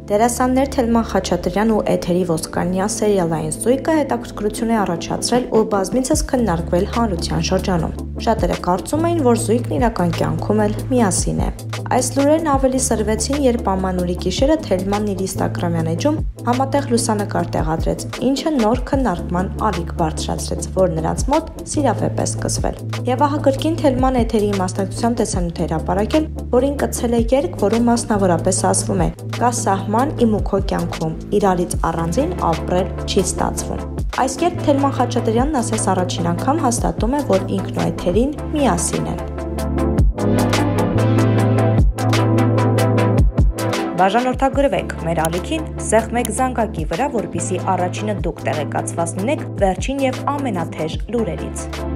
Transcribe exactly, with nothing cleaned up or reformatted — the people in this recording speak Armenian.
Դերասաններ Թելման Խաչատրյան ու Էթերի Ոսկանյան սերիալային զույգը հետաքրքրություն է առաջացրել ու բազմիցս քննարկվել հանրության շրջանում։ Շատերը կարծում էին, որ զույգն իրական կյանքում էլ միասին է։ Այս լուրերն ավելի սրվեցին, երբ Ամանորի գիշերը Թելմանն իր ինստագրամյան էջում համատեղ լուսանկար տեղադրեց, ինչը նոր քննարկման ալիք բարձրացրեց, որ նրանց մոտ սիրավեպ է սկսվել։ Եվ ահա կրկին Թելման Էթերի մասնակցությամբ տեսանյութ էր հրապարակել, որին կցել է երգ, որում մասնավորապես ասվում է. «Կա սահման իմ ու քո կյանքում, իրարից առանձին ապրել չի ստացվում»։ Այս երբ Թելման Խաչատրյանն ասես առաջին անգամ հաստատում է, որ ինքն ու Էթերին միասին են։ Բաժանորդագրվեք մեր ալիքին, սեղմեք զանգակի վրա, որպեսզի առաջինը դուք տեղեկացված լինեք վերջին և ամենաթեժ լուրերից։